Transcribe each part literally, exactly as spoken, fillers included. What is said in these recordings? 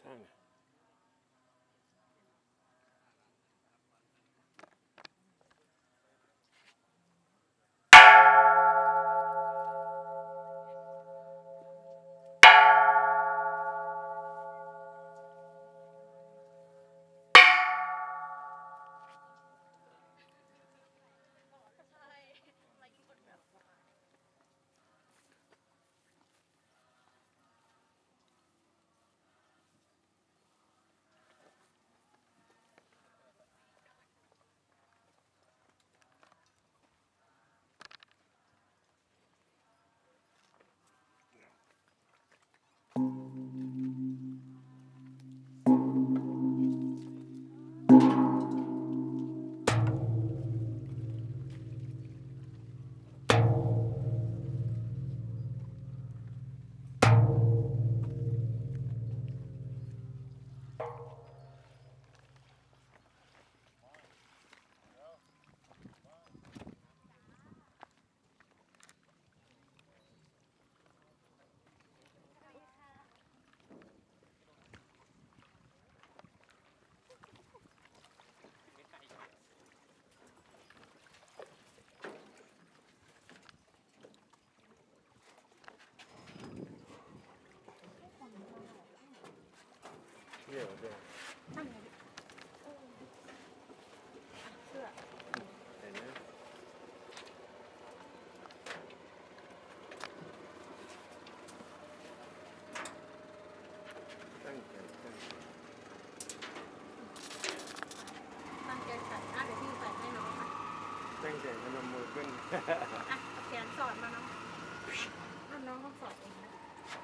ท่านเดี๋ยวเดี๋ยวเห็นไหมตั้งใจตั้งใจตั้งใจใส่อ่ะเดี๋ยวพี่ใส่ให้น้องค่ะตั้งใจพนมมือขึ้นอ่ะแขนสอดมาน้องอ่ะน้องต้องสอดเองนะ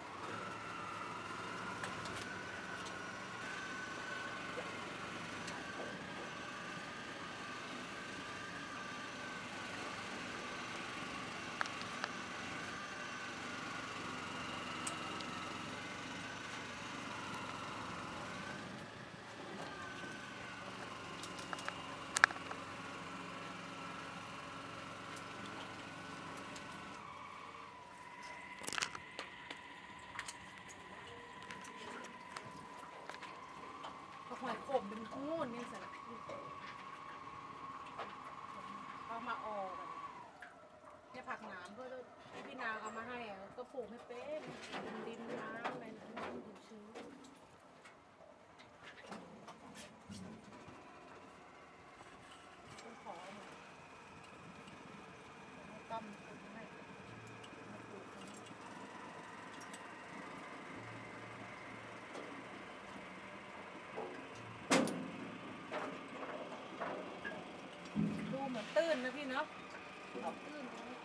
หอยขมเป็นงูนี่สิเอามาออกเนี่ยผักหนามเพื่อพี่นางเอามาให้ก็ปลูกให้เป็นดินน้ำอะไรนะดูชื้นต้องขอหน่อยต้มให้ดูเหมือนตื้นนะพี่เนาะออกตื้น